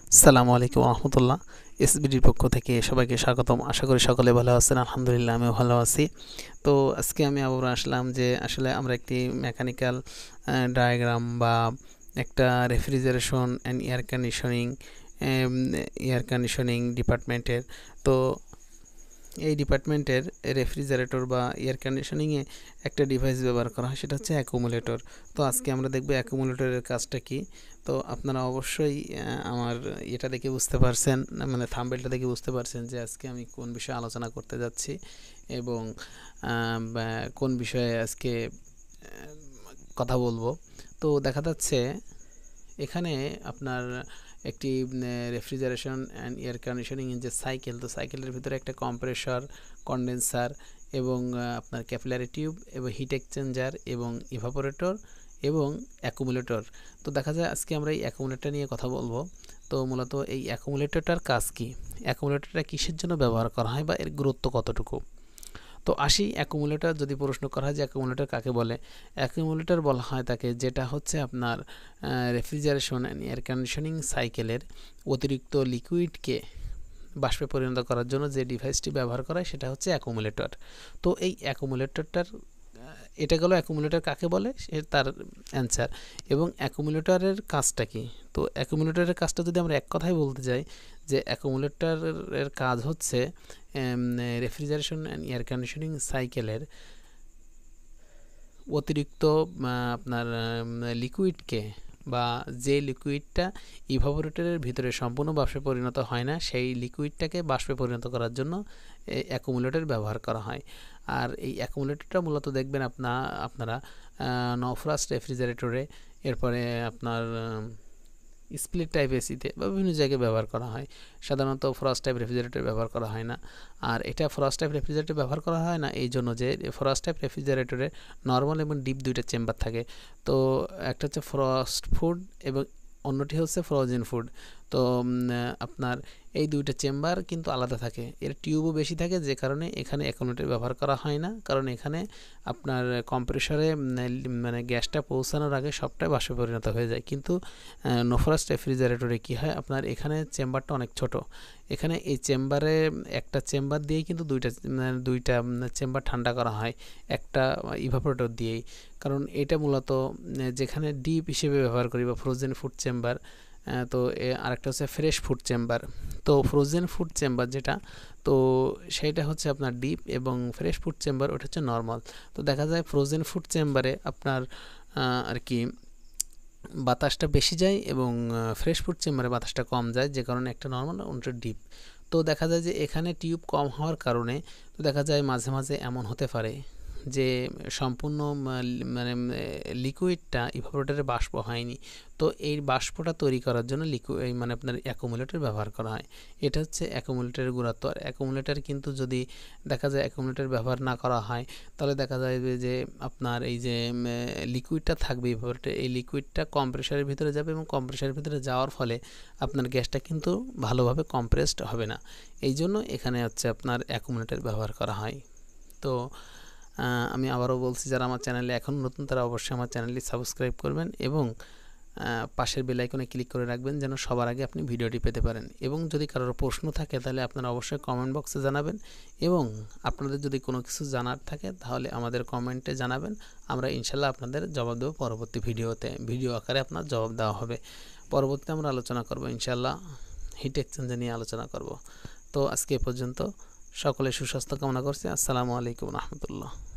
আসসালামু আলাইকুম রহমতুল্লাহ। এসবিডির পক্ষ থেকে সবাইকে স্বাগতম। আশা করি সকলে ভালো আছেন। আলহামদুলিল্লাহ আমিও ভালো আছি। তো আজকে আমি আবার আসলাম যে আসলে আমরা একটি মেকানিক্যাল ডায়াগ্রাম বা একটা রেফ্রিজারেশন অ্যান্ড এয়ার কন্ডিশনিং ডিপার্টমেন্টের, তো এই ডিপার্টমেন্টের রেফ্রিজারেটর বা এয়ার কন্ডিশনিংয়ে একটা ডিভাইস ব্যবহার করা হয়, সেটা হচ্ছে অ্যাকুমুলেটর। তো আজকে আমরা দেখব অ্যাকুমুলেটরের কাজটা কি। তো আপনারা অবশ্যই আমার এটা দেখে বুঝতে পারছেন, মানে থাম্বনেলটা দেখে বুঝতে পারছেন যে আজকে আমি কোন বিষয়ে আলোচনা করতে যাচ্ছি এবং কোন বিষয়ে আজকে কথা বলবো। তো দেখা যাচ্ছে এখানে আপনার একটি রেফ্রিজারেশন অ্যান্ড এয়ার কন্ডিশনিং যে সাইকেল, তো সাইকেলের ভিতরে একটা কম্প্রেসর, কন্ডেন্সার এবং আপনার ক্যাপিলারি টিউব এবং হিট এক্সচেঞ্জার এবং ইভাপোরেটর এবং অ্যাকুমুলেটর। তো দেখা যায় আজকে আমরা এই অ্যাকুমুলেটর নিয়ে কথা বলবো। তো মূলত এই অ্যাকুমুলেটরটার কাজ কি, অ্যাকুমুলেটরটা কিসের জন্য ব্যবহার করা হয় বা এর গুরুত্ব কতটুকু। তো আসি অ্যাকুমুলেটর যদি প্রশ্ন করা হয় যে অ্যাকুমুলেটর কাকে বলে, অ্যাকুমুলেটর বলা হয় তাকে যেটা হচ্ছে আপনার রেফ্রিজারেশন অ্যান্ড এয়ার কন্ডিশনিং সাইকেলের অতিরিক্ত লিকুইডকে বাষ্পে পরিণত করার জন্য যে ডিভাইসটি ব্যবহার করা হয় সেটা হচ্ছে অ্যাকুমুলেটর। তো এই অ্যাকুমুলেটরটার এটা গেল অ্যাকুমুলেটর কাকে বলে তার অ্যান্সার। এবং অ্যাকুমুলেটরের কাজটা কি, তো অ্যাকুমুলেটরের কাজটা যদি আমরা এক কথায় বলতে যাই যে অ্যাকুমুলেটরের কাজ হচ্ছে রেফ্রিজারেশন অ্যান্ড এয়ার কন্ডিশনিং সাইকেলের অতিরিক্ত আপনার লিকুইডকে বা যে লিকুইডটা ইভাপোরেটরের ভিতরে সম্পূর্ণ বাষ্পে পরিণত হয় না সেই লিকুইডটাকে বাষ্পে পরিণত করার জন্য অ্যাকুমুলেটর ব্যবহার করা হয়। আর এই অ্যাকুমুলেটরটা মূলত দেখবেন আপনারা নফ্রস্ট রেফ্রিজারেটরে, এরপরে আপনার স্প্লিট টাইপ এসিতে বা বিভিন্ন জায়গায় ব্যবহার করা হয়। সাধারণত ফ্রস্ট টাইপ রেফ্রিজারেটর ব্যবহার করা হয় না। আর এটা ফ্রস্ট টাইপ রেফ্রিজারেটর ব্যবহার করা হয় না এই জন্য যে ফ্রস্ট টাইপ রেফ্রিজারেটরে নর্মাল এবং ডিপ দুইটা চেম্বার থাকে। তো একটা হচ্ছে ফ্রস্ট ফুড এবং অন্যটি হচ্ছে ফ্রোজেন ফুড। তো আপনার এই দুইটা চেম্বার কিন্তু আলাদা থাকে, এর টিউবও বেশি থাকে, যে কারণে এখানে অ্যাকুমুলেটর ব্যবহার করা হয় না, কারণ এখানে আপনার কম্প্রেসরে মানে গ্যাসটা পৌঁছানোর আগে সবটাই বাষ্পে পরিণত হয়ে যায়। কিন্তু নফ্রস্ট রেফ্রিজারেটরে কী হয়, আপনার এখানে চেম্বারটা অনেক ছোট, এখানে এই চেম্বারে একটা চেম্বার দিয়েই কিন্তু দুইটা চেম্বার ঠান্ডা করা হয় একটা ইভাপোরেটর দিয়েই। কারণ এটা মূলত যেখানে ডিপ হিসেবে ব্যবহার করি বা ফ্রোজেন ফুড চেম্বার, তো আরেকটা হচ্ছে ফ্রেশ ফুড চেম্বার। তো ফ্রোজেন ফুড চেম্বার যেটা, তো সেইটা হচ্ছে আপনার ডিপ এবং ফ্রেশ ফুড চেম্বার ওটা হচ্ছে নর্মাল। তো দেখা যায় ফ্রোজেন ফুড চেম্বারে আপনার আর কি বাতাসটা বেশি যায় এবং ফ্রেশ ফুড চেম্বারে বাতাসটা কম যায়, যে কারণে একটা নর্মাল অন্যটা ডিপ। তো দেখা যায় যে এখানে টিউব কম হওয়ার কারণে তো দেখা যায় মাঝে মাঝে এমন হতে পারে যে সম্পূর্ণ মানে লিকুইডটা ইভাপোরেটরে বাষ্প হয়নি। তো এই বাষ্পটা তৈরি করার জন্য মানে আপনার অ্যাকুমুলেটর ব্যবহার করা হয়। এটা হচ্ছে অ্যাকুমুলেটরের গুরুত্ব। আর অ্যাকুমুলেটর কিন্তু যদি দেখা যায় অ্যাকুমুলেটর ব্যবহার না করা হয় তাহলে দেখা যায় যে আপনার এই যে লিকুইডটা থাকবে ইভাপোরেটরে, এই লিকুইডটা কম্প্রেসারের ভিতরে যাবে এবং কম্প্রেসারের ভিতরে যাওয়ার ফলে আপনার গ্যাসটা কিন্তু ভালোভাবে কম্প্রেসড হবে না। এই জন্য এখানে হচ্ছে আপনার অ্যাকুমুলেটর ব্যবহার করা হয়। তো আমি আবারও বলছি, যারা আমার চ্যানেলে এখন নতুন তারা অবশ্যই আমার চ্যানেলটি সাবস্ক্রাইব করবেন এবং পাশের বেল আইকনে ক্লিক করে রাখবেন যেন সবার আগে আপনি ভিডিওটি পেতে পারেন। এবং যদি কারোর প্রশ্ন থাকে তাহলে আপনারা অবশ্যই কমেন্ট বক্সে জানাবেন এবং আপনাদের যদি কোনো কিছু জানার থাকে তাহলে আমাদের কমেন্টে জানাবেন, আমরা ইনশাল্লাহ আপনাদের জবাব দেবো পরবর্তী ভিডিওতে, ভিডিও আকারে আপনার জবাব দেওয়া হবে। পরবর্তীতে আমরা আলোচনা করব ইনশাল্লাহ হিট এক্সচেঞ্জার নিয়ে আলোচনা করব। তো আজকে এ পর্যন্ত, সকলে সুস্বাস্থ্য কামনা করছি। আসসালামু আলাইকুম রহমতুল্লাহ।